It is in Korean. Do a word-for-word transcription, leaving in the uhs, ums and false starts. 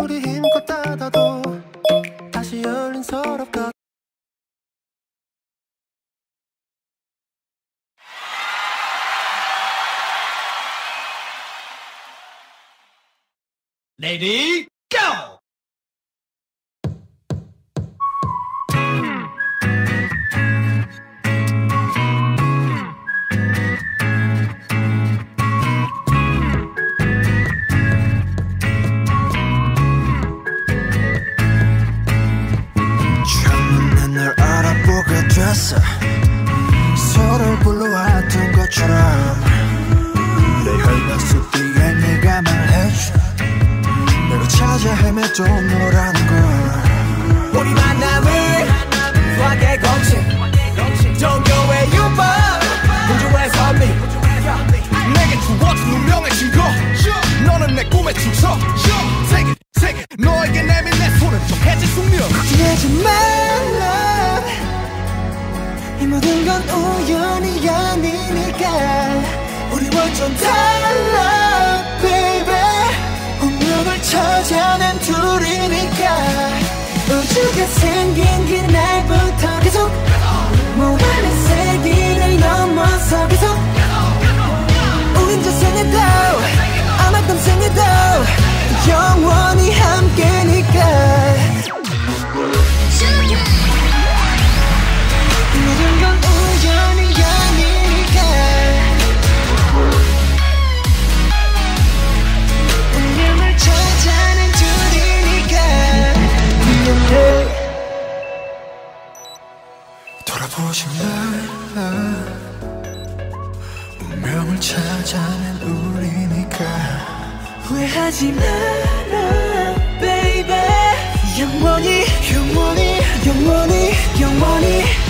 아무리 힘껏 닫아도 다시 열린 서랍 같 Ready, go! 처음에 널 알아보게 됐어. 서로를 불러왔던 것처럼 내 혈관 속 뒤에 네가 말해줘. 내가 찾아 헤매도 너라는 걸. 우리 만남을 수학의 공식 종교의 유법 우주의 선미 내게 주어진 운명의 증거. 너는 내 꿈의 충성. 세계 세계 너에게 내민 내 손은 좀 해질 숙명. 걱정하지 말라. 이 모든 건 우연이 아니니까. 우리 완전 달라 baby. 운명을 찾아낸 둘이니까. 우주가 생긴 그날부터 계속 모험의 세기를 넘어서 계속 우린 저 생에도 아마 떤 생에도 영원히 함께니까. 모든 건 우연이 아니니까. 운명을 찾아낸 둘이니까. 미안해. 돌아보지 말라. 운명을 찾아낸 우리니까. 후회하지 마라 baby. 영원히 영원히 영원히 영원히